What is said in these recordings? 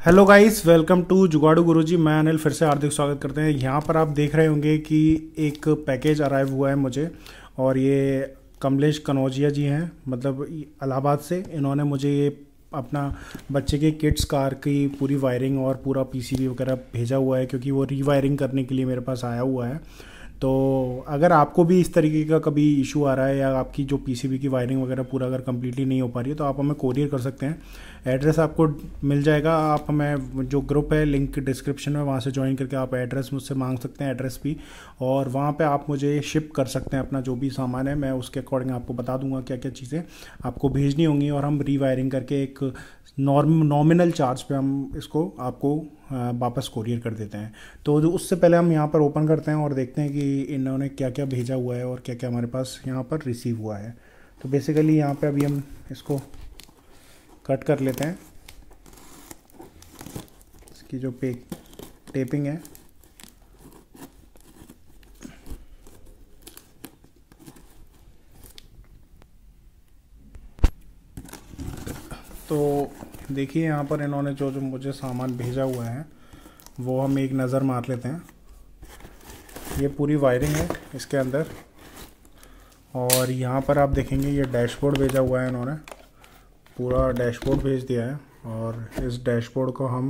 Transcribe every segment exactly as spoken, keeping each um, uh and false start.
Hello guys, welcome to Jugadu Guruji. मैं अनिल फिर से हार्दिक स्वागत करते हैं। यहाँ पर आप देख रहे होंगे कि एक पैकेज अराइव हुआ है मुझे, और ये कमलेश कनौजिया जी हैं, मतलब इलाहाबाद से। इन्होंने मुझे ये अपना बच्चे के किड्स कार की पूरी वायरिंग और पूरा पीसीबी वगैरह भेजा हुआ है, क्योंकि वो रीवायरिंग करने के लिए मेरे पास आया हुआ है। तो अगर आपको भी इस तरीके का कभी इशू आ रहा है, या आपकी जो पीसीबी की वायरिंग वगैरह पूरा अगर कम्प्लीटली नहीं हो पा रही है, तो आप हमें कोरियर कर सकते हैं। एड्रेस आपको मिल जाएगा। आप हमें, जो ग्रुप है लिंक डिस्क्रिप्शन में, वहाँ से ज्वाइन करके आप एड्रेस मुझसे मांग सकते हैं, एड्रेस भी। और वहाँ पे आप मुझे शिप कर सकते हैं अपना जो भी सामान है। मैं उसके अकॉर्डिंग आपको बता दूंगा क्या क्या चीज़ें आपको भेजनी होंगी, और हम रीवायरिंग करके एक नॉर्म नॉमिनल चार्ज पे हम इसको आपको वापस कोरियर कर देते हैं। तो उससे पहले हम यहाँ पर ओपन करते हैं और देखते हैं कि इन्होंने क्या क्या भेजा हुआ है और क्या क्या हमारे पास यहाँ पर रिसीव हुआ है। तो बेसिकली यहाँ पे अभी हम इसको कट कर लेते हैं। इसकी जो पे टेपिंग है, तो देखिए यहाँ पर इन्होंने जो जो मुझे सामान भेजा हुआ है वो हम एक नज़र मार लेते हैं। ये पूरी वायरिंग है इसके अंदर, और यहाँ पर आप देखेंगे ये डैशबोर्ड भेजा हुआ है इन्होंने, पूरा डैशबोर्ड भेज दिया है। और इस डैशबोर्ड को हम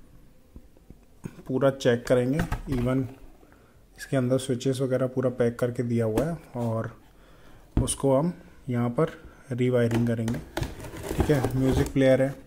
पूरा चेक करेंगे। इवन इसके अंदर स्विचेस वगैरह पूरा पैक करके दिया हुआ है, और उसको हम यहाँ पर रीवायरिंग करेंगे। ठीक है, म्यूज़िक प्लेयर है।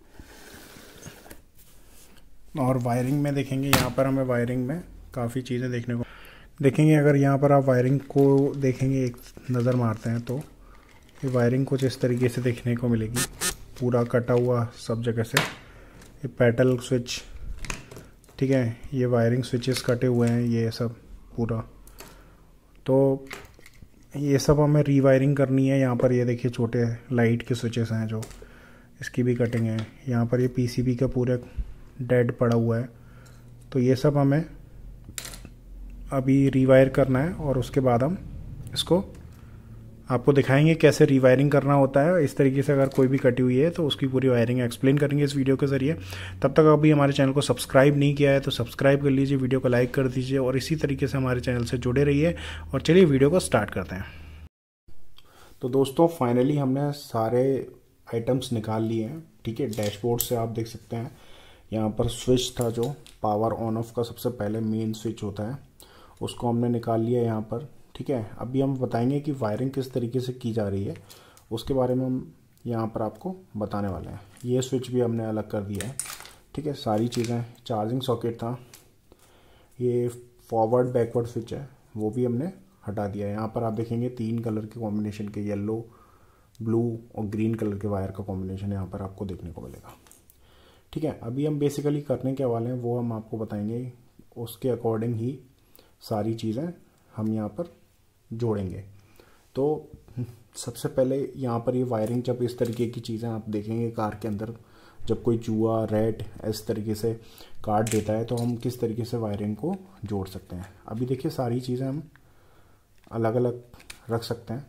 और वायरिंग में देखेंगे, यहाँ पर हमें वायरिंग में काफ़ी चीज़ें देखने को देखेंगे। अगर यहाँ पर आप वायरिंग को देखेंगे, एक नज़र मारते हैं, तो ये वायरिंग कुछ इस तरीके से देखने को मिलेगी, पूरा कटा हुआ सब जगह से। ये पेटल स्विच, ठीक है, ये वायरिंग स्विचेस कटे हुए हैं, ये सब पूरा। तो ये सब हमें रीवायरिंग करनी है। यहाँ पर ये देखिए छोटे लाइट के स्विचेस हैं, जो इसकी भी कटिंग है। यहाँ पर ये पीसीबी का पूरा डेड पड़ा हुआ है। तो ये सब हमें अभी रीवायर करना है, और उसके बाद हम इसको आपको दिखाएंगे कैसे रीवायरिंग करना होता है। इस तरीके से अगर कोई भी कटी हुई है तो उसकी पूरी वायरिंग एक्सप्लेन करेंगे इस वीडियो के ज़रिए। तब तक अभी हमारे चैनल को सब्सक्राइब नहीं किया है तो सब्सक्राइब कर लीजिए, वीडियो को लाइक कर दीजिए, और इसी तरीके से हमारे चैनल से जुड़े रहिए। और चलिए वीडियो को स्टार्ट करते हैं। तो दोस्तों, फाइनली हमने सारे आइटम्स निकाल लिए हैं। ठीक है, डैशबोर्ड से आप देख सकते हैं यहाँ पर स्विच था, जो पावर ऑन ऑफ का सबसे पहले मेन स्विच होता है, उसको हमने निकाल लिया यहाँ पर। ठीक है, अभी हम बताएंगे कि वायरिंग किस तरीके से की जा रही है, उसके बारे में हम यहाँ पर आपको बताने वाले हैं। ये स्विच भी हमने अलग कर दिया है। ठीक है, सारी चीज़ें, चार्जिंग सॉकेट था, ये फॉरवर्ड बैकवर्ड स्विच है, वो भी हमने हटा दिया है। यहाँ पर आप देखेंगे तीन कलर के कॉम्बिनेशन के, येलो, ब्लू और ग्रीन कलर के वायर का कॉम्बिनेशन यहाँ पर आपको देखने को मिलेगा। ठीक है, अभी हम बेसिकली करने के वाले हैं वो हम आपको बताएंगे, उसके अकॉर्डिंग ही सारी चीज़ें हम यहाँ पर जोड़ेंगे। तो सबसे पहले यहाँ पर ये वायरिंग, जब इस तरीके की चीज़ें आप देखेंगे कार के अंदर, जब कोई चूहा, रैट इस तरीके से काट देता है, तो हम किस तरीके से वायरिंग को जोड़ सकते हैं। अभी देखिए सारी चीज़ें हम अलग अलग रख सकते हैं।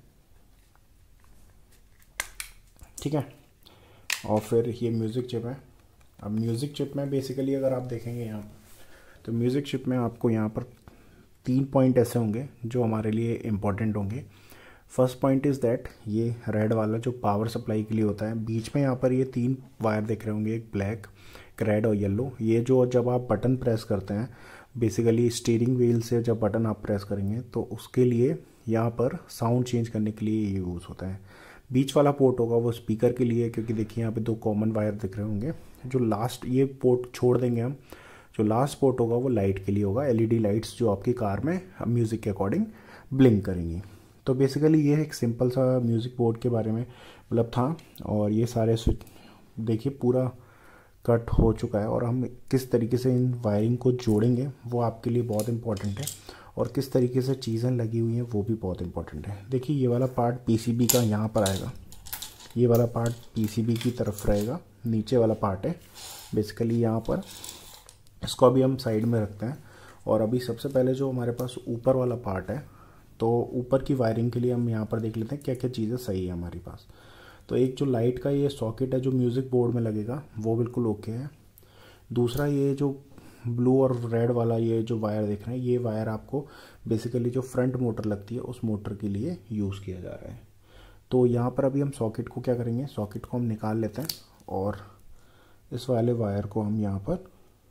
ठीक है, और फिर ये म्यूज़िक चिप है। अब म्यूज़िक चिप में बेसिकली अगर आप देखेंगे यहाँ पर, तो म्यूज़िक चिप में आपको यहाँ पर तीन पॉइंट ऐसे होंगे जो हमारे लिए इम्पॉर्टेंट होंगे। फर्स्ट पॉइंट इज़ दैट, ये रेड वाला जो पावर सप्लाई के लिए होता है, बीच में यहाँ पर ये तीन वायर दिख रहे होंगे, एक ब्लैक, एक रेड और येलो। ये जो जब आप बटन प्रेस करते हैं, बेसिकली स्टीयरिंग व्हील से जब बटन आप प्रेस करेंगे, तो उसके लिए यहाँ पर साउंड चेंज करने के लिए ये यूज़ होता है। बीच वाला पोर्ट होगा वो स्पीकर के लिए, क्योंकि देखिए यहाँ पे दो कॉमन वायर दिख रहे होंगे। जो लास्ट ये पोर्ट छोड़ देंगे हम, जो लास्ट पोर्ट होगा वो लाइट के लिए होगा, एलईडी लाइट्स जो आपकी कार में म्यूज़िक के अकॉर्डिंग ब्लिंक करेंगी। तो बेसिकली ये एक सिंपल सा म्यूज़िक बोर्ड के बारे में मतलब था। और ये सारे स्विच देखिए पूरा कट हो चुका है, और हम किस तरीके से इन वायरिंग को जोड़ेंगे वो आपके लिए बहुत इंपॉर्टेंट है, और किस तरीके से चीज़ें लगी हुई हैं वो भी बहुत इंपॉर्टेंट है। देखिए ये वाला पार्ट पीसीबी का यहाँ पर आएगा, ये वाला पार्ट पीसीबी की तरफ रहेगा, नीचे वाला पार्ट है बेसिकली यहाँ पर। इसको अभी हम साइड में रखते हैं। और अभी सबसे पहले जो हमारे पास ऊपर वाला पार्ट है, तो ऊपर की वायरिंग के लिए हम यहाँ पर देख लेते हैं क्या क्या चीज़ें सही है हमारे पास। तो एक जो लाइट का ये सॉकेट है जो म्यूज़िक बोर्ड में लगेगा वो बिल्कुल ओके है। दूसरा ये जो ब्लू और रेड वाला ये जो वायर देख रहे हैं, ये वायर आपको बेसिकली जो फ्रंट मोटर लगती है उस मोटर के लिए यूज़ किया जा रहा है। तो यहाँ पर अभी हम सॉकेट को क्या करेंगे, सॉकेट को हम निकाल लेते हैं और इस वाले वायर को हम यहाँ पर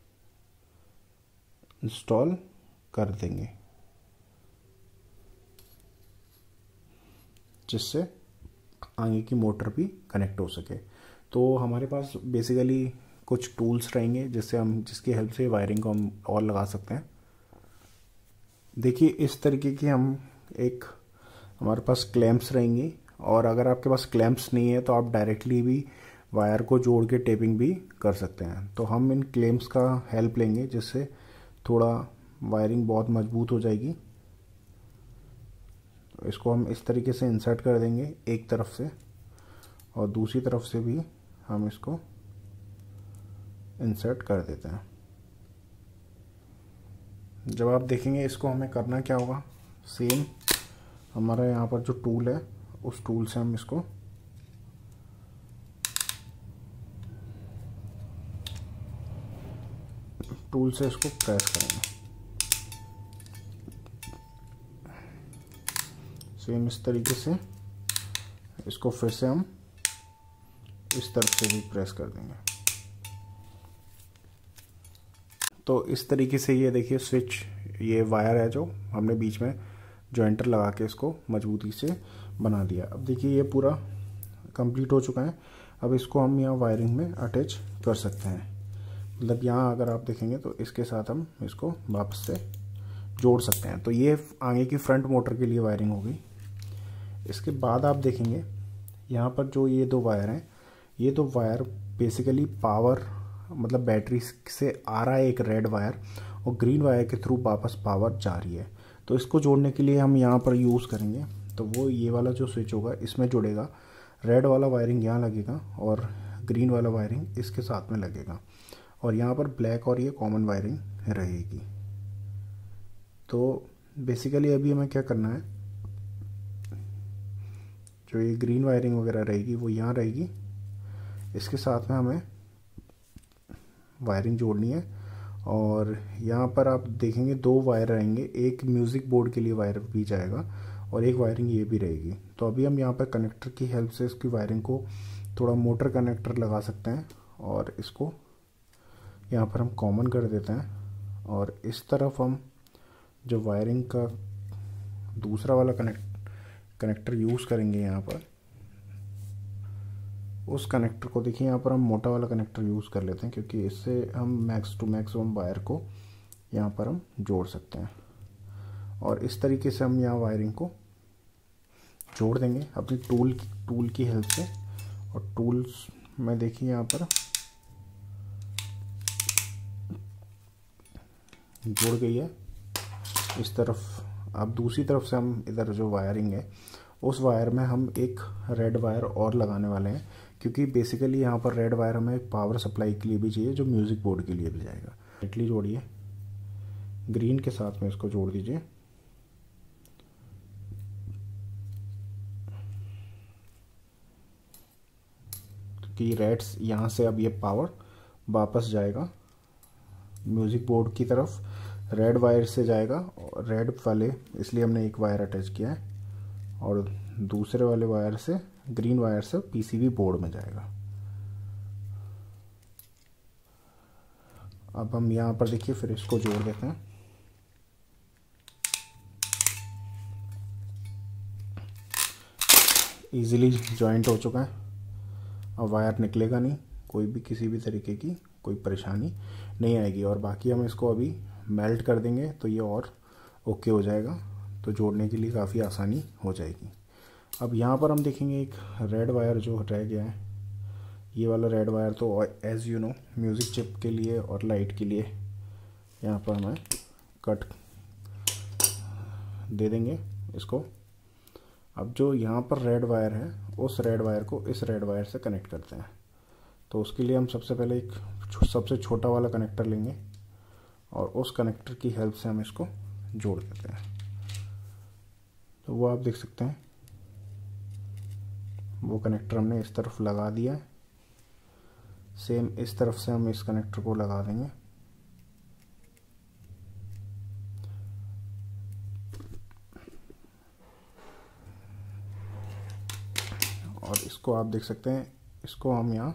इंस्टॉल कर देंगे, जिससे आगे की मोटर भी कनेक्ट हो सके। तो हमारे पास बेसिकली कुछ टूल्स रहेंगे जिससे हम जिसकी हेल्प से वायरिंग को हम और लगा सकते हैं। देखिए इस तरीके की हम एक हमारे पास क्लैंप्स रहेंगी, और अगर आपके पास क्लैंप्स नहीं है तो आप डायरेक्टली भी वायर को जोड़ के टेपिंग भी कर सकते हैं। तो हम इन क्लैंप्स का हेल्प लेंगे, जिससे थोड़ा वायरिंग बहुत मजबूत हो जाएगी। तो इसको हम इस तरीके से इंसर्ट कर देंगे एक तरफ से, और दूसरी तरफ से भी हम इसको इंसर्ट कर देते हैं। जब आप देखेंगे इसको हमें करना क्या होगा, सेम हमारा यहाँ पर जो टूल है उस टूल से हम इसको टूल से इसको प्रेस करेंगे। सेम इस तरीके से इसको फिर से हम इस तरफ से भी प्रेस कर देंगे। तो इस तरीके से ये देखिए स्विच, ये वायर है जो हमने बीच में जॉइंटर लगा के इसको मजबूती से बना दिया। अब देखिए ये पूरा कंप्लीट हो चुका है। अब इसको हम यहाँ वायरिंग में अटैच कर सकते हैं। मतलब यहाँ अगर आप देखेंगे तो इसके साथ हम इसको वापस से जोड़ सकते हैं। तो ये आगे की फ्रंट मोटर के लिए वायरिंग होगी। इसके बाद आप देखेंगे यहाँ पर जो ये दो वायर हैं, ये दो वायर बेसिकली पावर, मतलब बैटरी से आ रहा है एक रेड वायर, और ग्रीन वायर के थ्रू वापस पावर जा रही है। तो इसको जोड़ने के लिए हम यहाँ पर यूज़ करेंगे, तो वो ये वाला जो स्विच होगा इसमें जुड़ेगा। रेड वाला वायरिंग यहाँ लगेगा और ग्रीन वाला वायरिंग इसके साथ में लगेगा, और यहाँ पर ब्लैक और ये कॉमन वायरिंग रहेगी। तो बेसिकली अभी हमें क्या करना है, जो ये ग्रीन वायरिंग वगैरह रहेगी वो यहाँ रहेगी, इसके साथ में हमें वायरिंग जोड़नी है। और यहाँ पर आप देखेंगे दो वायर रहेंगे, एक म्यूज़िक बोर्ड के लिए वायर भी जाएगा और एक वायरिंग ये भी रहेगी। तो अभी हम यहाँ पर कनेक्टर की हेल्प से इसकी वायरिंग को थोड़ा मोटर कनेक्टर लगा सकते हैं, और इसको यहाँ पर हम कॉमन कर देते हैं। और इस तरफ हम जो वायरिंग का दूसरा वाला कनेक्ट कनेक्टर यूज़ करेंगे, यहाँ पर उस कनेक्टर को देखिए यहाँ पर हम मोटा वाला कनेक्टर यूज़ कर लेते हैं, क्योंकि इससे हम मैक्स टू मैक्सिमम वायर को यहाँ पर हम जोड़ सकते हैं। और इस तरीके से हम यहाँ वायरिंग को जोड़ देंगे अपनी टूल की टूल की हेल्प से। और टूल्स में देखिए यहाँ पर जुड़ गई है इस तरफ। अब दूसरी तरफ से हम इधर जो वायरिंग है उस वायर में हम एक रेड वायर और लगाने वाले हैं, क्योंकि बेसिकली यहाँ पर रेड वायर हमें पावर सप्लाई के लिए भी चाहिए, जो म्यूज़िक बोर्ड के लिए भी जाएगा। डायरेक्टली जोड़िए, ग्रीन के साथ में इसको जोड़ दीजिए। क्योंकि रेड्स यहाँ से अब ये पावर वापस जाएगा म्यूज़िक बोर्ड की तरफ, रेड वायर से जाएगा। और रेड वाले इसलिए हमने एक वायर अटैच किया है, और दूसरे वाले वायर से, ग्रीन वायर से पीसीबी बोर्ड में जाएगा। अब हम यहाँ पर देखिए फिर इसको जोड़ देते हैं। इजीली जॉइंट हो चुका है, अब वायर निकलेगा नहीं, कोई भी किसी भी तरीके की कोई परेशानी नहीं आएगी। और बाकी हम इसको अभी मेल्ट कर देंगे तो ये और ओके हो जाएगा, तो जोड़ने के लिए काफ़ी आसानी हो जाएगी। अब यहाँ पर हम देखेंगे एक रेड वायर जो रह गया है, ये वाला रेड वायर तो as you know music chip के लिए और लाइट के लिए यहाँ पर हमें कट दे देंगे इसको। अब जो यहाँ पर रेड वायर है उस रेड वायर को इस रेड वायर से कनेक्ट करते हैं। तो उसके लिए हम सबसे पहले एक सबसे छोटा वाला कनेक्टर लेंगे और उस कनेक्टर की हेल्प से हम इसको जोड़ देते हैं। तो वो आप देख सकते हैं, वो कनेक्टर हमने इस तरफ लगा दिया है। सेम इस तरफ से हम इस कनेक्टर को लगा देंगे। और इसको आप देख सकते हैं, इसको हम यहाँ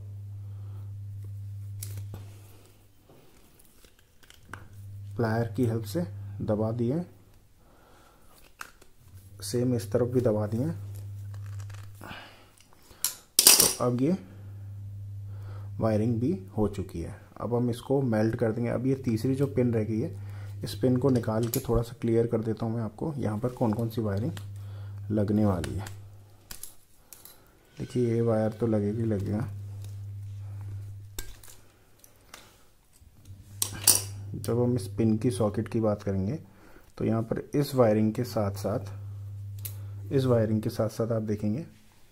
प्लायर की हेल्प से दबा दिए, सेम इस तरफ भी दबा दिए। तो अब ये वायरिंग भी हो चुकी है। अब हम इसको मेल्ट कर देंगे। अब ये तीसरी जो पिन रह गई है, इस पिन को निकाल के थोड़ा सा क्लियर कर देता हूँ मैं आपको, यहाँ पर कौन कौन सी वायरिंग लगने वाली है। देखिए ये वायर तो लगेगी लगेगा। जब हम इस पिन की सॉकेट की बात करेंगे तो यहाँ पर इस वायरिंग के साथ साथ इस वायरिंग के साथ साथ आप देखेंगे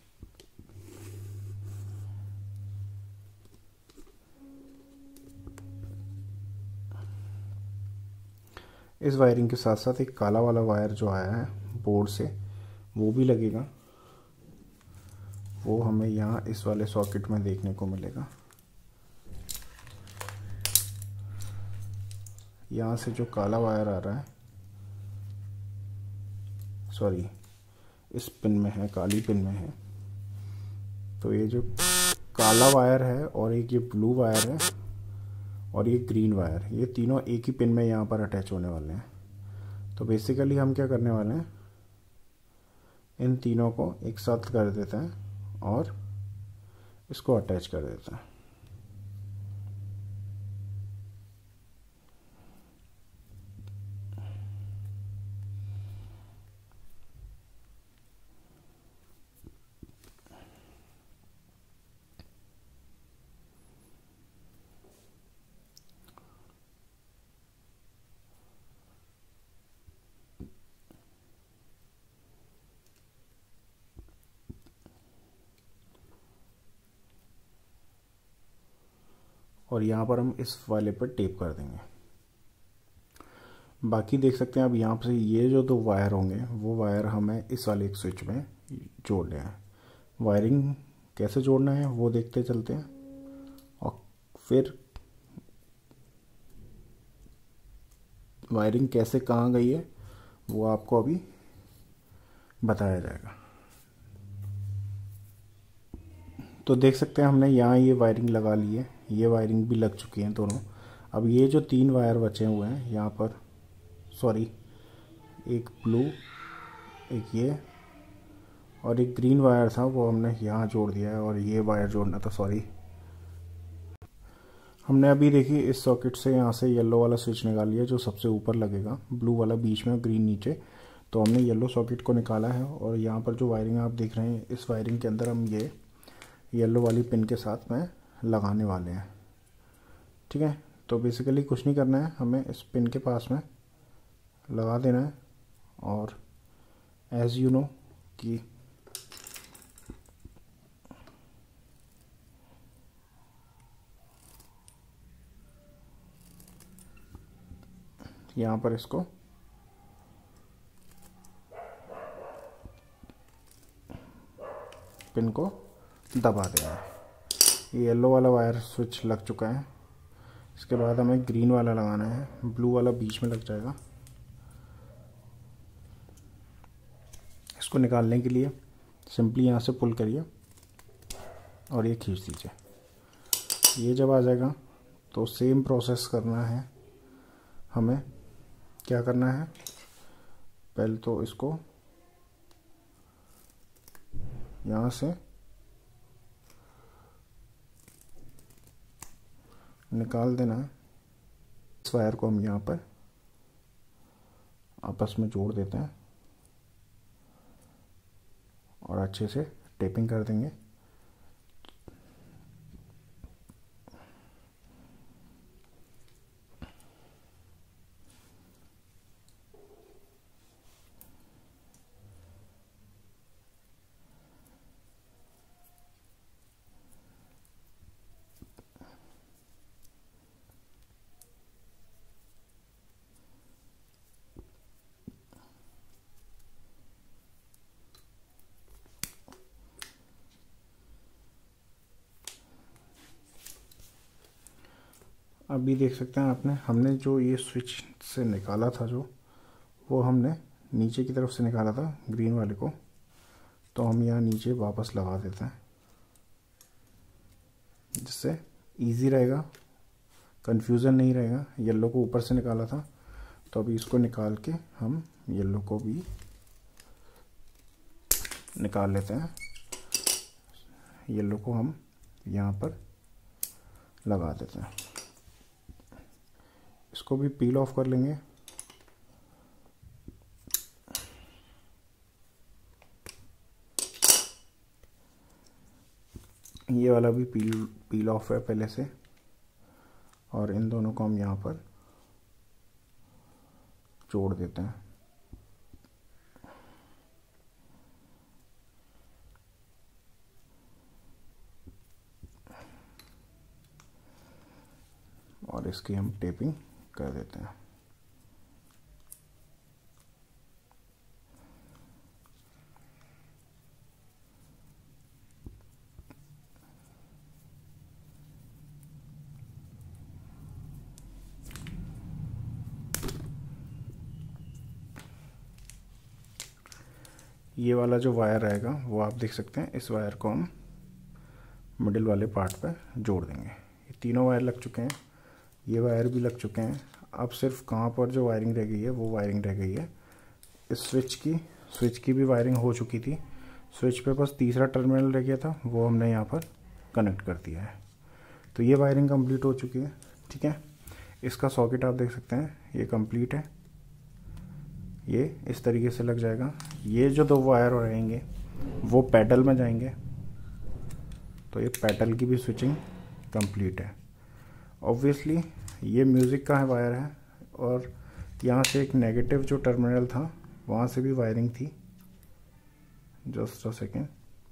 इस वायरिंग के साथ साथ एक काला वाला वायर जो आया है बोर्ड से, वो भी लगेगा। वो हमें यहाँ इस वाले सॉकेट में देखने को मिलेगा। यहाँ से जो काला वायर आ रहा है, सॉरी इस पिन में है, काली पिन में है, तो ये जो काला वायर है और एक ये ब्लू वायर है और ये ग्रीन वायर, ये तीनों एक ही पिन में यहाँ पर अटैच होने वाले हैं। तो बेसिकली हम क्या करने वाले हैं, इन तीनों को एक साथ कर देते हैं और इसको अटैच कर देते हैं। और यहाँ पर हम इस वाले पर टेप कर देंगे। बाकी देख सकते हैं अब यहाँ से ये जो दो वायर होंगे वो वायर हमें इस वाले एक स्विच में जोड़ने हैं। वायरिंग कैसे जोड़ना है वो देखते चलते हैं और फिर वायरिंग कैसे कहाँ गई है वो आपको अभी बताया जाएगा। तो देख सकते हैं हमने यहाँ ये वायरिंग लगा ली है, ये वायरिंग भी लग चुकी है दोनों। अब ये जो तीन वायर बचे हुए हैं यहाँ पर, सॉरी एक ब्लू, एक ये और एक ग्रीन वायर था, वो हमने यहाँ जोड़ दिया है। और ये वायर जोड़ना था, सॉरी हमने अभी देखी इस सॉकेट से यहाँ से येलो वाला स्विच निकाल लिया जो सबसे ऊपर लगेगा, ब्लू वाला बीच में, ग्रीन नीचे। तो हमने येलो सॉकेट को निकाला है और यहाँ पर जो वायरिंग आप देख रहे हैं, इस वायरिंग के अंदर हम ये येलो वाली पिन के साथ में लगाने वाले हैं। ठीक है, तो बेसिकली कुछ नहीं करना है, हमें इस पिन के पास में लगा देना है। और एज यू नो कि यहाँ पर इसको पिन को दबा देना है। ये येलो वाला वायर स्विच लग चुका है। इसके बाद हमें ग्रीन वाला लगाना है, ब्लू वाला बीच में लग जाएगा। इसको निकालने के लिए सिंपली यहाँ से पुल करिए और ये खींच दीजिए। ये जब आ जाएगा तो सेम प्रोसेस करना है हमें। क्या करना है, पहले तो इसको यहाँ से निकाल देना है। इस वायर को हम यहाँ पर आपस में जोड़ देते हैं और अच्छे से टेपिंग कर देंगे। अभी देख सकते हैं आपने, हमने जो ये स्विच से निकाला था जो, वो हमने नीचे की तरफ से निकाला था ग्रीन वाले को, तो हम यहाँ नीचे वापस लगा देते हैं, जिससे इजी रहेगा, कंफ्यूजन नहीं रहेगा। येलो को ऊपर से निकाला था, तो अभी इसको निकाल के हम येलो को भी निकाल लेते हैं। येलो को हम यहाँ पर लगा देते हैं, इसको भी पील ऑफ कर लेंगे। ये वाला भी पील पील ऑफ है पहले से, और इन दोनों को हम यहाँ पर जोड़ देते हैं। और इसकी हम टेपिंग कर देते हैं। ये वाला जो वायर रहेगा वो आप देख सकते हैं, इस वायर को हम मिडिल वाले पार्ट पर जोड़ देंगे। ये तीनों वायर लग चुके हैं, ये वायर भी लग चुके हैं। अब सिर्फ कहाँ पर जो वायरिंग रह गई है वो वायरिंग रह गई है इस स्विच की। स्विच की भी वायरिंग हो चुकी थी, स्विच पे बस तीसरा टर्मिनल रह गया था, वो हमने यहाँ पर कनेक्ट कर दिया है। तो ये वायरिंग कंप्लीट हो चुकी है। ठीक है, इसका सॉकेट आप देख सकते हैं, ये कंप्लीट है, ये इस तरीके से लग जाएगा। ये जो दो वायर रहेंगे वो पैडल में जाएंगे, तो ये पैडल की भी स्विचिंग कंप्लीट है। ऑब्वियसली ये म्यूज़िक का है वायर है, और यहाँ से एक नेगेटिव जो टर्मिनल था वहाँ से भी वायरिंग थी। जस्ट अ सेकेंड,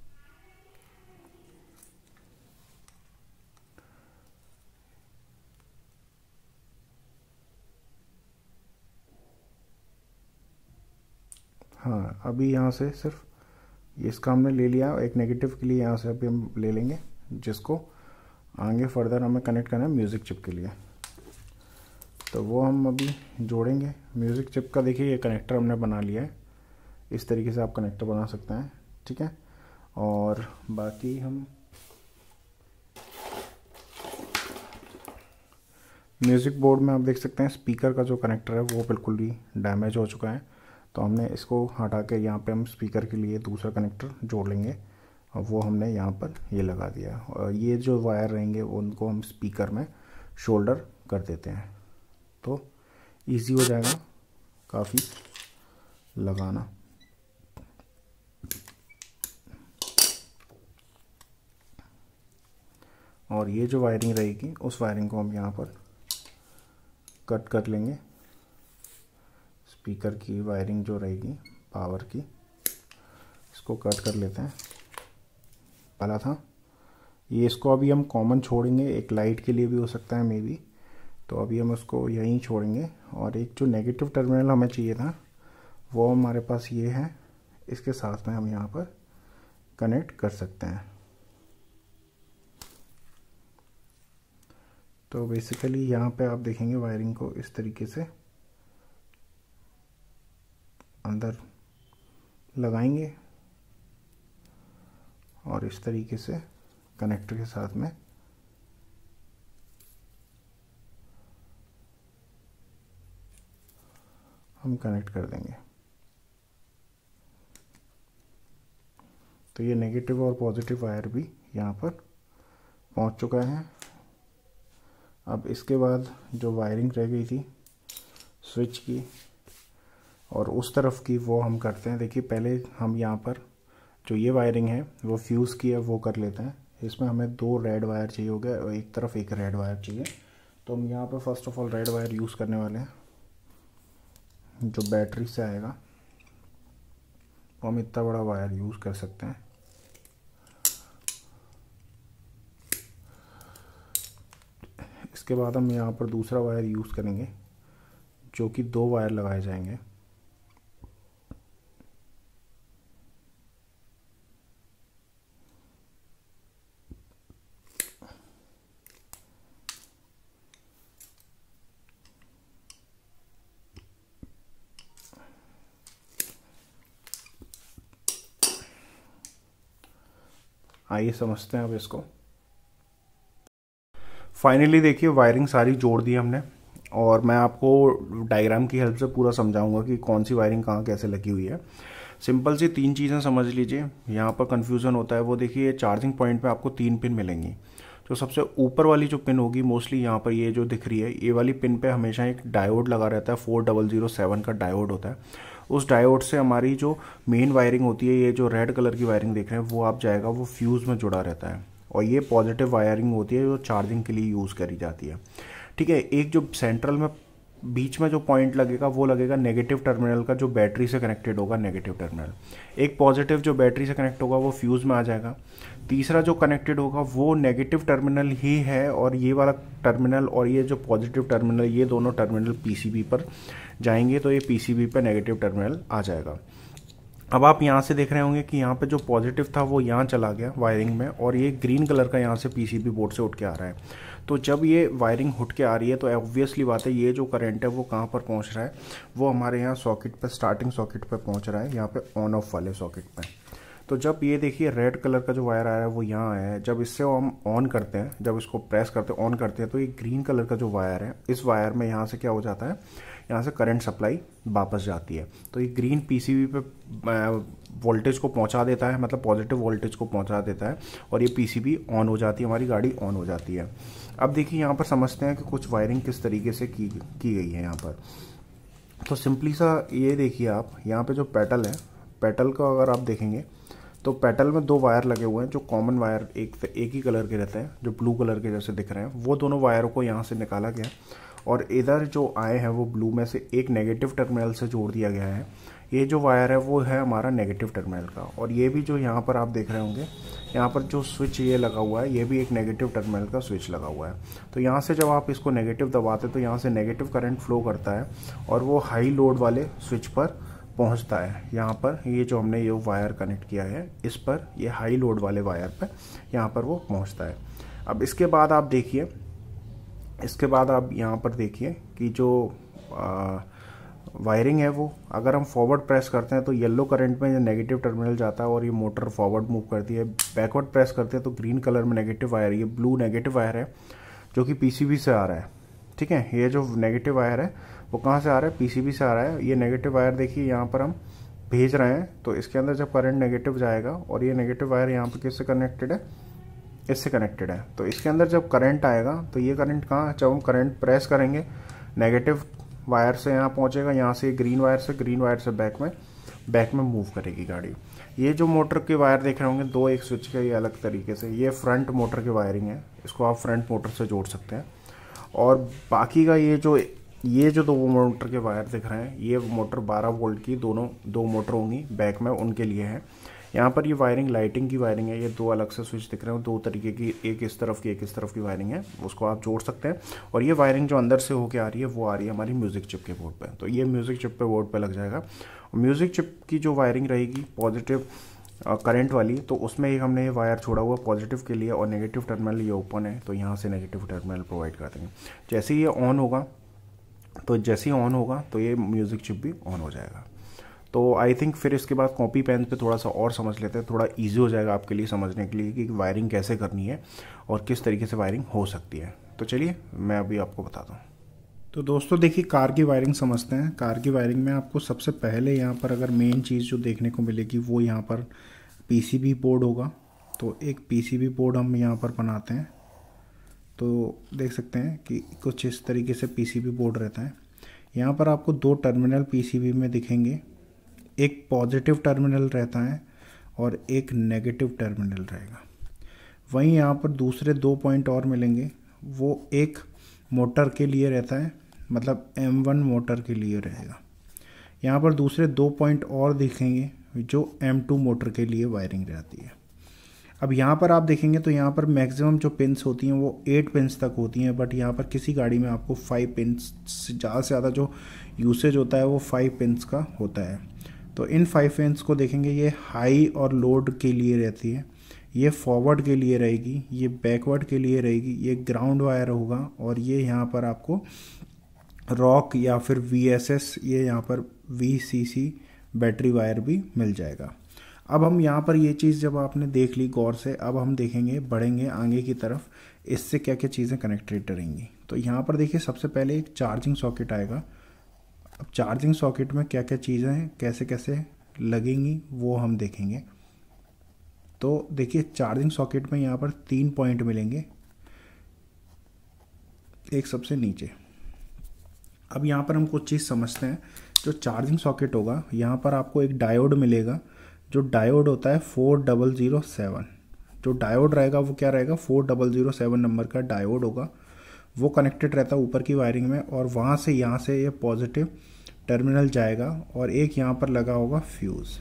हाँ अभी यहाँ से सिर्फ इसका हमने ले लिया, एक नेगेटिव के लिए यहाँ से अभी हम ले लेंगे, जिसको आगे फर्दर हमें कनेक्ट करना है म्यूज़िक चिप के लिए, तो वो हम अभी जोड़ेंगे। म्यूज़िक चिप का देखिए ये कनेक्टर हमने बना लिया है, इस तरीके से आप कनेक्टर बना सकते हैं। ठीक है, और बाकी हम म्यूज़िक बोर्ड में आप देख सकते हैं स्पीकर का जो कनेक्टर है वो बिल्कुल ही डैमेज हो चुका है, तो हमने इसको हटा के यहाँ पे हम स्पीकर के लिए दूसरा कनेक्टर जोड़ लेंगे, और वो हमने यहाँ पर ये लगा दिया। और ये जो वायर रहेंगे उनको हम स्पीकर में शोल्डर कर देते हैं, तो इजी हो जाएगा काफ़ी लगाना। और ये जो वायरिंग रहेगी उस वायरिंग को हम यहाँ पर कट कर लेंगे। स्पीकर की वायरिंग जो रहेगी पावर की, इसको कट कर लेते हैं। पहला था ये, इसको अभी हम कॉमन छोड़ेंगे, एक लाइट के लिए भी हो सकता है मे बी, तो अभी हम उसको यहीं छोड़ेंगे। और एक जो नेगेटिव टर्मिनल हमें चाहिए था वो हमारे पास ये है, इसके साथ में हम यहाँ पर कनेक्ट कर सकते हैं। तो बेसिकली यहाँ पे आप देखेंगे वायरिंग को इस तरीके से अंदर लगाएंगे, और इस तरीके से कनेक्टर के साथ में हम कनेक्ट कर देंगे। तो ये नेगेटिव और पॉजिटिव वायर भी यहाँ पर पहुँच चुका है। अब इसके बाद जो वायरिंग रह गई थी स्विच की और उस तरफ की, वो हम करते हैं। देखिए पहले हम यहाँ पर जो ये वायरिंग है वो फ्यूज़ की है, वो कर लेते हैं। इसमें हमें दो रेड वायर चाहिए हो गया, और एक तरफ एक रेड वायर चाहिए, तो हम यहाँ पर first of all red wire use करने वाले हैं जो बैटरी से आएगा। तो हम इतना बड़ा वायर यूज़ कर सकते हैं। इसके बाद हम यहाँ पर दूसरा वायर यूज़ करेंगे, जो कि दो वायर लगाए जाएंगे। आइए समझते हैं अब इसको। फाइनली देखिए वायरिंग सारी जोड़ दी हमने, और मैं आपको डायग्राम की हेल्प से पूरा समझाऊंगा कि कौन सी वायरिंग कहाँ कैसे लगी हुई है। सिंपल सी तीन चीज़ें समझ लीजिए, यहाँ पर कन्फ्यूज़न होता है वो देखिए, चार्जिंग पॉइंट पे आपको तीन पिन मिलेंगी। जो सबसे ऊपर वाली जो पिन होगी मोस्टली यहाँ पर ये जो दिख रही है, ये वाली पिन पे हमेशा एक डायोड लगा रहता है, फोर डबल जीरो सेवन का डायोड होता है। उस डायोड से हमारी जो मेन वायरिंग होती है, ये जो रेड कलर की वायरिंग देख रहे हैं वो आप जाएगा वो फ्यूज़ में जुड़ा रहता है, और ये पॉजिटिव वायरिंग होती है जो चार्जिंग के लिए यूज़ करी जाती है। ठीक है, एक जो सेंट्रल में बीच में जो पॉइंट लगेगा वो लगेगा नेगेटिव टर्मिनल का, जो बैटरी से कनेक्टेड होगा नेगेटिव टर्मिनल। एक पॉजिटिव जो बैटरी से कनेक्ट होगा वो फ्यूज़ में आ जाएगा। तीसरा जो कनेक्टेड होगा वो नेगेटिव टर्मिनल ही है, और ये वाला टर्मिनल और ये जो पॉजिटिव टर्मिनल, ये दोनों टर्मिनल पीसीबी पर जाएंगे, तो ये पीसीबी पर नेगेटिव टर्मिनल आ जाएगा। अब आप यहाँ से देख रहे होंगे कि यहाँ पे जो पॉजिटिव था वो यहाँ चला गया वायरिंग में, और ये ग्रीन कलर का यहाँ से पीसीबी बोर्ड से उठ के आ रहा है। तो जब ये वायरिंग उठ के आ रही है तो ऑब्वियसली बात है, ये जो करंट है वो कहाँ पर पहुँच रहा है, वो हमारे यहाँ सॉकेट पे, स्टार्टिंग सॉकेट पे पहुँच रहा है, यहाँ पे ऑन ऑफ वाले सॉकेट पे। तो जब ये देखिए रेड कलर का जो वायर आया है वो यहाँ आया है, जब इससे हम ऑन करते हैं, जब इसको प्रेस करते हैं ऑन करते हैं, तो ये ग्रीन कलर का जो वायर है, इस वायर में यहाँ से क्या हो जाता है, यहाँ से करंट सप्लाई वापस जाती है। तो ये ग्रीन पीसीबी पे वोल्टेज को पहुँचा देता है, मतलब पॉजिटिव वोल्टेज को पहुँचा देता है, और ये पीसीबी ऑन हो जाती है, हमारी गाड़ी ऑन हो जाती है। अब देखिए यहाँ पर समझते हैं कि कुछ वायरिंग किस तरीके से की की गई है यहाँ पर। तो सिंपली सा ये देखिए आप, यहाँ पे जो पेटल है, पेटल को अगर आप देखेंगे तो पेटल में दो वायर लगे हुए हैं, जो कॉमन वायर एक एक ही कलर के रहते हैं, जो ब्लू कलर के जैसे दिख रहे हैं, वो दोनों वायरों को यहाँ से निकाला गया, और इधर जो आए हैं वो ब्लू में से एक नेगेटिव टर्मिनल से जोड़ दिया गया है। ये जो वायर है वो है हमारा नेगेटिव टर्मिनल का, और ये भी जो यहाँ पर आप देख रहे होंगे, यहाँ पर जो स्विच ये लगा हुआ है, ये भी एक नेगेटिव टर्मिनल का स्विच लगा हुआ है। तो यहाँ से जब आप इसको नेगेटिव दबाते तो यहाँ से नेगेटिव करंट फ्लो करता है, और वो हाई लोड वाले स्विच पर पहुंचता है। यहाँ पर ये जो हमने ये वायर कनेक्ट किया है, इस पर, ये हाई लोड वाले वायर पर यहाँ पर वो पहुंचता है। अब इसके बाद आप देखिए, इसके बाद आप यहाँ पर देखिए कि जो आ, वायरिंग है वो, अगर हम फॉरवर्ड प्रेस करते हैं तो येलो करंट में नेगेटिव टर्मिनल जाता है और ये मोटर फॉरवर्ड मूव करती है। बैकवर्ड प्रेस करते हैं तो ग्रीन कलर में नेगेटिव वायर, ये ब्लू नेगेटिव वायर है जो कि पीसीबी से आ रहा है। ठीक है, ये जो नेगेटिव वायर है वो कहाँ से आ रहा है, पीसीबी से आ रहा है। ये नेगेटिव वायर देखिए यहाँ पर हम भेज रहे हैं, तो इसके अंदर जब करंट नेगेटिव जाएगा, और ये नेगेटिव वायर यहाँ पर किससे कनेक्टेड है, इससे कनेक्टेड है, तो इसके अंदर जब करंट आएगा तो ये करंट कहाँ, जब हम करंट प्रेस करेंगे नेगेटिव वायर से यहाँ पहुँचेगा, यहाँ से ग्रीन वायर से, ग्रीन वायर से बैक में बैक में मूव करेगी गाड़ी। ये जो मोटर के वायर देख रहे होंगे दो, एक स्विच के, ये अलग तरीके से, ये फ्रंट मोटर की वायरिंग है, इसको आप फ्रंट मोटर से जोड़ सकते हैं। और बाकी का ये जो ये जो दो मोटर के वायर दिख रहे हैं, ये मोटर बारह वोल्ट की, दोनों दो मोटर होंगी बैक में, उनके लिए है। यहाँ पर ये वायरिंग लाइटिंग की वायरिंग है, ये दो अलग से स्विच दिख रहे हैं, दो तरीके की, एक इस तरफ की एक इस तरफ की वायरिंग है, उसको आप जोड़ सकते हैं। और ये वायरिंग जो अंदर से होके आ रही है वो आ रही है हमारी म्यूजिक चिप के बोर्ड पे, तो ये म्यूजिक चिप पे बोर्ड पे लग जाएगा। और म्यूजिक चिप की जो वायरिंग रहेगी पॉजिटिव करंट वाली, तो उसमें एक हमने ये वायर छोड़ा हुआ पॉजिटिव के लिए, और नेगेटिव टर्मिनल ये ओपन है, तो यहाँ से नेगेटिव टर्मिनल प्रोवाइड कर देंगे। जैसे ही ये ऑन होगा, तो जैसे ही ऑन होगा तो ये म्यूजिक चिप भी ऑन हो जाएगा। तो आई थिंक फिर इसके बाद कॉपी पेन पे थोड़ा सा और समझ लेते हैं, थोड़ा इजी हो जाएगा आपके लिए समझने के लिए कि वायरिंग कैसे करनी है और किस तरीके से वायरिंग हो सकती है। तो चलिए मैं अभी आपको बताता हूँ। तो दोस्तों देखिए, कार की वायरिंग समझते हैं। कार की वायरिंग में आपको सबसे पहले यहाँ पर अगर मेन चीज़ जो देखने को मिलेगी वो यहाँ पर पीसीबी बोर्ड होगा। तो एक पीसीबी बोर्ड हम यहाँ पर बनाते हैं, तो देख सकते हैं कि कुछ इस तरीके से पीसीबी बोर्ड रहता है। यहाँ पर आपको दो टर्मिनल पीसीबी में दिखेंगे, एक पॉजिटिव टर्मिनल रहता है और एक नेगेटिव टर्मिनल रहेगा। वहीं यहाँ पर दूसरे दो पॉइंट और मिलेंगे, वो एक मोटर के लिए रहता है, मतलब एम वन मोटर के लिए रहेगा। यहाँ पर दूसरे दो पॉइंट और दिखेंगे जो एम टू मोटर के लिए वायरिंग रहती है। अब यहाँ पर आप देखेंगे तो यहाँ पर मैक्सिमम जो पिन्स होती हैं वो एट पिन्स तक होती हैं, बट यहाँ पर किसी गाड़ी में आपको फाइव पिन्स, ज़्यादा से ज़्यादा जो यूसेज होता है वो फाइव पिन्स का होता है। तो इन फाइव पिन्स को देखेंगे, ये हाई और लोड के लिए रहती है, ये फॉरवर्ड के लिए रहेगी, ये बैकवर्ड के लिए रहेगी, ये ग्राउंड वायर होगा, और ये यहाँ पर आपको रॉक या फिर वी एस एस, ये यहाँ पर V C C battery wire भी मिल जाएगा। अब हम यहाँ पर ये चीज़ जब आपने देख ली गौर से, अब हम देखेंगे बढ़ेंगे आगे की तरफ, इससे क्या क्या चीज़ें कनेक्टेड रहेंगी। तो यहाँ पर देखिए सबसे पहले एक चार्जिंग सॉकेट आएगा। अब चार्जिंग सॉकेट में क्या क्या चीज़ें हैं, कैसे कैसे लगेंगी वो हम देखेंगे। तो देखिए चार्जिंग सॉकेट में यहाँ पर तीन पॉइंट मिलेंगे, एक सबसे नीचे। अब यहाँ पर हम कुछ चीज़ समझते हैं। जो चार्जिंग सॉकेट होगा यहाँ पर आपको एक डायोड मिलेगा, जो डायोड होता है फोर डबल ज़ीरो सेवन। जो डायोड रहेगा वो क्या रहेगा, four double zero seven number का डायोड होगा। वो कनेक्टेड रहता है ऊपर की वायरिंग में, और वहाँ से यहाँ से ये पॉजिटिव टर्मिनल जाएगा, और एक यहाँ पर लगा होगा फ्यूज़।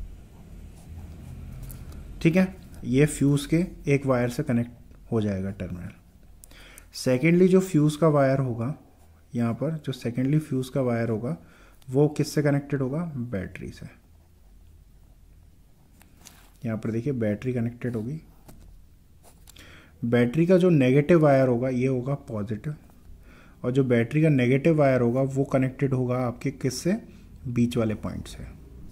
ठीक है, ये फ्यूज़ के एक वायर से कनेक्ट हो जाएगा टर्मिनल। सेकेंडली जो फ्यूज़ का वायर होगा यहाँ पर, जो सेकेंडली फ्यूज़ का वायर होगा वो किससे कनेक्टेड होगा, बैटरी से। यहाँ पर देखिए बैटरी कनेक्टेड होगी। बैटरी का जो नेगेटिव वायर होगा ये होगा पॉजिटिव, और जो बैटरी का नेगेटिव वायर होगा वो कनेक्टेड होगा आपके किससे, बीच वाले पॉइंट से।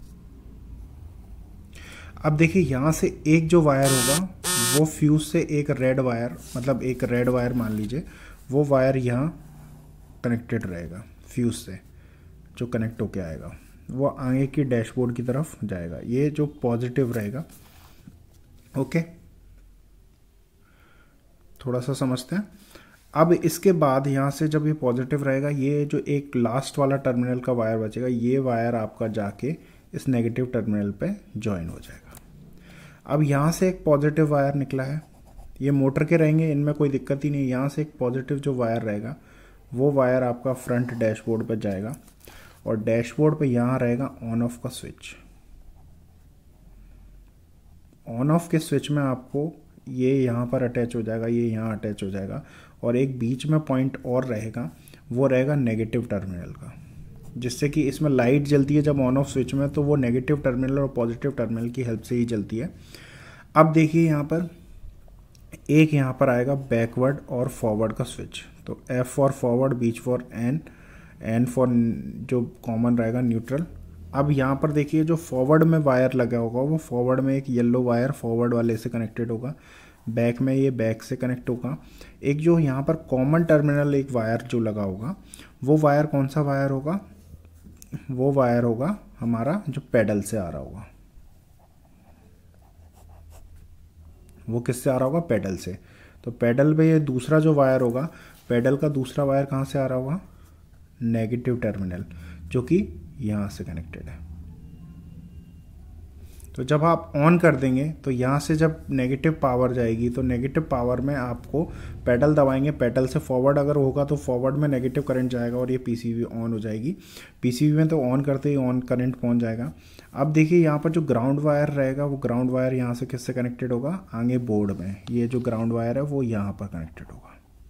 अब देखिए यहाँ से एक जो वायर होगा वो फ्यूज से एक रेड वायर, मतलब एक रेड वायर मान लीजिए, वो वायर यहाँ कनेक्टेड रहेगा फ्यूज से, जो कनेक्ट होके आएगा वो आगे की डैशबोर्ड की तरफ जाएगा, ये जो पॉजिटिव रहेगा। ओके, थोड़ा सा समझते हैं। अब इसके बाद यहाँ से जब ये पॉजिटिव रहेगा, ये जो एक लास्ट वाला टर्मिनल का वायर बचेगा, ये वायर आपका जाके इस नेगेटिव टर्मिनल पे ज्वाइन हो जाएगा। अब यहाँ से एक पॉजिटिव वायर निकला है, ये मोटर के रहेंगे, इनमें कोई दिक्कत ही नहीं। यहाँ से एक पॉजिटिव जो वायर रहेगा वो वायर आपका फ्रंट डैशबोर्ड पर जाएगा, और डैशबोर्ड पे यहाँ रहेगा ऑन ऑफ का स्विच। ऑन ऑफ के स्विच में आपको ये यहाँ पर अटैच हो जाएगा, ये यहाँ अटैच हो जाएगा, और एक बीच में पॉइंट और रहेगा, वो रहेगा नेगेटिव टर्मिनल का, जिससे कि इसमें लाइट जलती है जब ऑन ऑफ स्विच में, तो वो नेगेटिव टर्मिनल और पॉजिटिव टर्मिनल की हेल्प से ही जलती है। अब देखिए यहाँ पर एक यहाँ पर आएगा बैकवर्ड और फॉरवर्ड का स्विच। तो एफ फॉर फॉरवर्ड, बीच फॉर एन, एन फॉर जो कॉमन रहेगा न्यूट्रल। अब यहाँ पर देखिए जो फॉरवर्ड में वायर लगा होगा वो फॉरवर्ड में एक येलो वायर फॉरवर्ड वाले से कनेक्टेड होगा, बैक में ये बैक से कनेक्ट होगा। एक जो यहाँ पर कॉमन टर्मिनल एक वायर जो लगा होगा, वो वायर कौन सा वायर होगा, वो वायर होगा हमारा जो पेडल से आ रहा होगा। वो किससे आ रहा होगा, पेडल से। तो पेडल पे ये दूसरा जो वायर होगा, पेडल का दूसरा वायर कहाँ से आ रहा होगा, नेगेटिव टर्मिनल, जो कि यहाँ से कनेक्टेड है। तो जब आप ऑन कर देंगे तो यहाँ से जब नेगेटिव पावर जाएगी, तो नेगेटिव पावर में आपको पेडल दबाएंगे, पेडल से फॉरवर्ड अगर होगा तो फॉरवर्ड में नेगेटिव करंट जाएगा और ये पीसीबी ऑन हो जाएगी। पीसीबी में तो ऑन करते ही ऑन करंट पहुँच जाएगा। अब देखिए यहाँ पर जो ग्राउंड वायर रहेगा, वो ग्राउंड वायर यहाँ से किससे कनेक्टेड होगा, आगे बोर्ड में। ये जो ग्राउंड वायर है वो यहाँ पर कनेक्टेड होगा।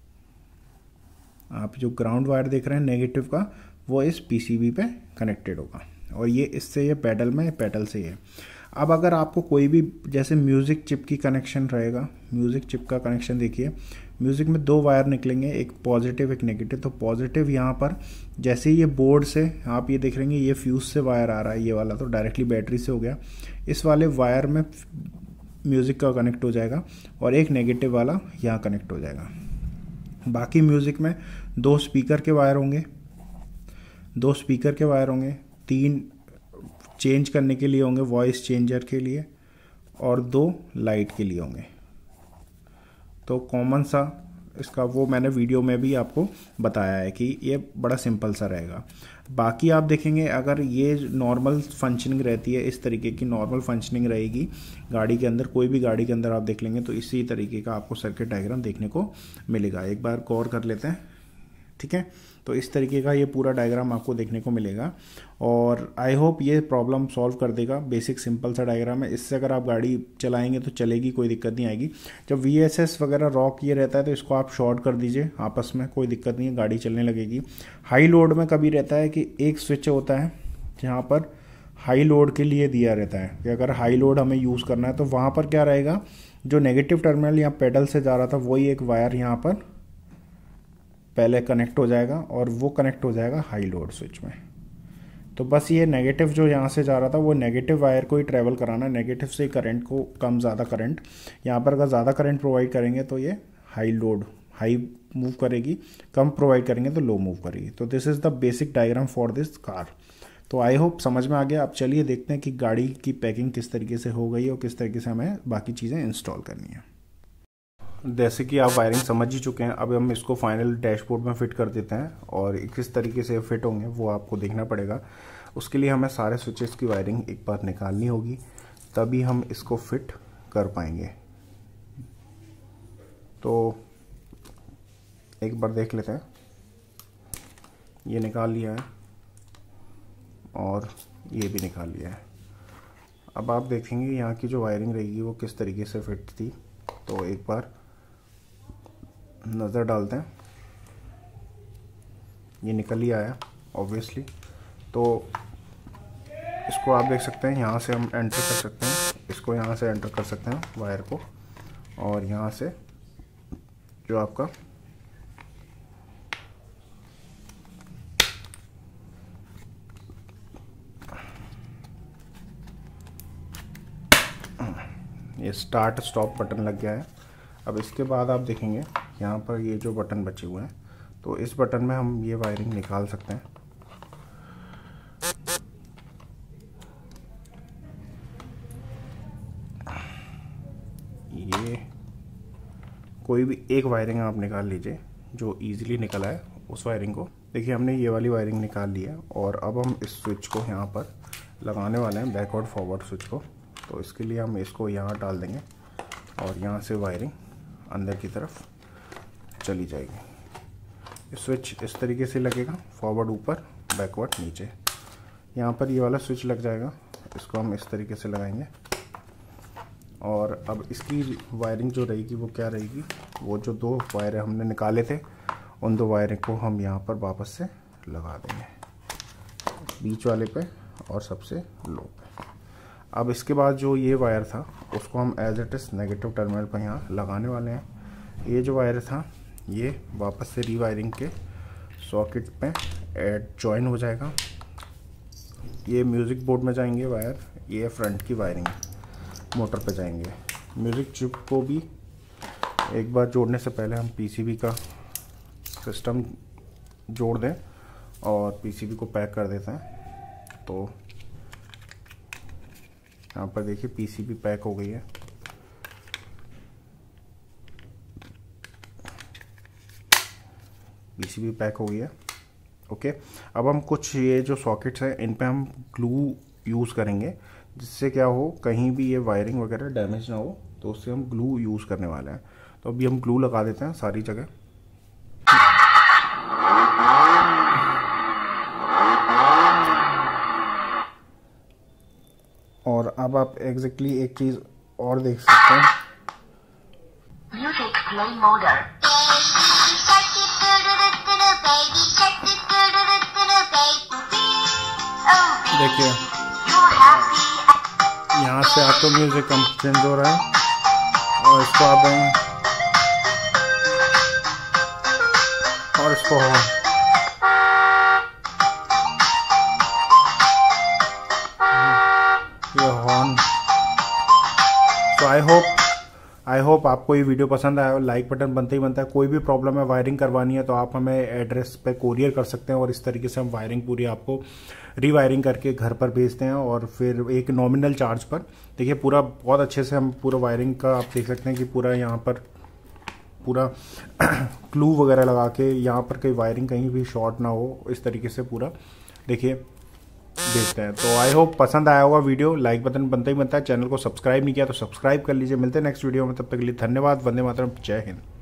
आप जो ग्राउंड वायर देख रहे हैं नेगेटिव का, वो इस पीसीबी पे कनेक्टेड होगा, और ये इससे ये पेडल में, पेडल से ये। अब अगर आपको कोई भी जैसे म्यूज़िक चिप की कनेक्शन रहेगा, म्यूज़िक चिप का कनेक्शन देखिए, म्यूज़िक में दो वायर निकलेंगे, एक पॉजिटिव एक नेगेटिव। तो पॉजिटिव यहाँ पर जैसे ही ये बोर्ड से आप ये देख लेंगे, ये फ्यूज़ से वायर आ रहा है, ये वाला तो डायरेक्टली बैटरी से हो गया। इस वाले वायर में म्यूज़िक का कनेक्ट हो जाएगा, और एक नेगेटिव वाला यहाँ कनेक्ट हो जाएगा। बाकी म्यूज़िक में दो स्पीकर के वायर होंगे, दो स्पीकर के वायर होंगे, तीन चेंज करने के लिए होंगे वॉइस चेंजर के लिए, और दो लाइट के लिए होंगे। तो कॉमन सा इसका वो मैंने वीडियो में भी आपको बताया है कि ये बड़ा सिंपल सा रहेगा। बाकी आप देखेंगे अगर ये नॉर्मल फंक्शनिंग रहती है, इस तरीके की नॉर्मल फंक्शनिंग रहेगी गाड़ी के अंदर, कोई भी गाड़ी के अंदर आप देख लेंगे तो इसी तरीके का आपको सर्किट डायग्राम देखने को मिलेगा। एक बार गौर कर लेते हैं, ठीक है। तो इस तरीके का ये पूरा डायग्राम आपको देखने को मिलेगा, और आई होप ये प्रॉब्लम सॉल्व कर देगा। बेसिक सिंपल सा डायग्राम है, इससे अगर आप गाड़ी चलाएंगे तो चलेगी, कोई दिक्कत नहीं आएगी। जब वी एस एस वगैरह रॉक ये रहता है तो इसको आप शॉर्ट कर दीजिए आपस में, कोई दिक्कत नहीं है, गाड़ी चलने लगेगी। हाई लोड में कभी रहता है कि एक स्विच होता है जहाँ पर हाई लोड के लिए दिया रहता है कि अगर हाई लोड हमें यूज़ करना है तो वहाँ पर क्या रहेगा, जो नेगेटिव टर्मिनल यहाँ पेडल से जा रहा था वही एक वायर यहाँ पर पहले कनेक्ट हो जाएगा, और वो कनेक्ट हो जाएगा हाई लोड स्विच में। तो बस ये नेगेटिव जो यहाँ से जा रहा था वो नेगेटिव वायर को ही ट्रैवल कराना, नेगेटिव से करंट को कम ज़्यादा करंट। यहाँ पर अगर ज़्यादा करंट प्रोवाइड करेंगे तो ये हाई लोड हाई मूव करेगी, कम प्रोवाइड करेंगे तो लो मूव करेगी। तो this is the basic diagram for this car. तो आई होप समझ में आ गया। अब चलिए देखते हैं कि गाड़ी की पैकिंग किस तरीके से हो गई है और किस तरीके से हमें बाकी चीज़ें इंस्टॉल करनी है। जैसे कि आप वायरिंग समझ ही चुके हैं, अब हम इसको फाइनल डैशबोर्ड में फिट कर देते हैं और किस तरीके से फिट होंगे वो आपको देखना पड़ेगा। उसके लिए हमें सारे स्विचेस की वायरिंग एक बार निकालनी होगी, तभी हम इसको फिट कर पाएंगे। तो एक बार देख लेते हैं, ये निकाल लिया है और ये भी निकाल लिया है। अब आप देखेंगे यहाँ की जो वायरिंग रहेगी वो किस तरीके से फिट थी। तो एक बार नज़र डालते हैं, ये निकल ही आया ऑब्वियसली। तो इसको आप देख सकते हैं, यहाँ से हम एंटर कर सकते हैं, इसको यहाँ से एंटर कर सकते हैं वायर को, और यहाँ से जो आपका ये स्टार्ट स्टॉप बटन लग गया है। अब इसके बाद आप देखेंगे यहाँ पर ये जो बटन बचे हुए हैं, तो इस बटन में हम ये वायरिंग निकाल सकते हैं। ये कोई भी एक वायरिंग आप निकाल लीजिए जो इजीली निकला है उस वायरिंग को। देखिए हमने ये वाली वायरिंग निकाल ली है और अब हम इस स्विच को यहाँ पर लगाने वाले हैं, बैकवर्ड फॉरवर्ड स्विच को। तो इसके लिए हम इसको यहाँ डाल देंगे और यहाँ से वायरिंग अंदर की तरफ चली जाएगी। स्विच इस तरीके से लगेगा, फॉरवर्ड ऊपर, बैकवर्ड नीचे। यहाँ पर ये वाला स्विच लग जाएगा, इसको हम इस तरीके से लगाएंगे। और अब इसकी वायरिंग जो रहेगी वो क्या रहेगी, वो जो दो वायर हमने निकाले थे उन दो वायरिंग को हम यहाँ पर वापस से लगा देंगे, बीच वाले पे और सबसे लो पे। अब इसके बाद जो ये वायर था उसको हम as it is negative terminal पर यहाँ लगाने वाले हैं। ये जो वायर था ये वापस से रीवायरिंग के सॉकेट पे एड जॉइन हो जाएगा। ये म्यूज़िक बोर्ड में जाएंगे वायर, ये फ्रंट की वायरिंग मोटर पे जाएंगे। म्यूज़िक चिप को भी एक बार जोड़ने से पहले हम पीसीबी का सिस्टम जोड़ दें और पीसीबी को पैक कर देते हैं। तो यहाँ पर देखिए पीसीबी पैक हो गई है। पीसीबी पैक हो गई है। ओके, अब हम कुछ ये जो सॉकेट्स हैं इन पे हम ग्लू यूज़ करेंगे, जिससे क्या हो कहीं भी ये वायरिंग वगैरह डैमेज ना हो। तो उससे हम ग्लू यूज़ करने वाले हैं। तो अभी हम ग्लू लगा देते हैं सारी जगह। और अब आप एग्जैक्टली एक चीज और देख सकते हैं, देखिए यहाँ से आपको म्यूजिक कम चेंज हो रहा है और इसको आप और इसको हो ये हॉर्न। तो आई होप आई होप आपको ये वीडियो पसंद आया। लाइक बटन बनते ही बनता है। कोई भी प्रॉब्लम है वायरिंग करवानी है तो आप हमें एड्रेस पे कोरियर कर सकते हैं और इस तरीके से हम वायरिंग पूरी आपको रीवायरिंग करके घर पर भेजते हैं और फिर एक नॉमिनल चार्ज पर। देखिए पूरा बहुत अच्छे से हम पूरा वायरिंग का आप देख सकते हैं कि पूरा यहाँ पर पूरा क्लू वगैरह लगा के यहाँ पर कहीं वायरिंग कहीं भी शॉर्ट ना हो, इस तरीके से पूरा देखिए देखते हैं। तो आई होप पसंद आया होगा वीडियो। लाइक बटन बनता ही बनता है। चैनल को सब्सक्राइब नहीं किया तो सब्सक्राइब कर लीजिए। मिलते हैं नेक्स्ट वीडियो में, तब तक के लिए धन्यवाद। वंदे मातरम, जय हिंद।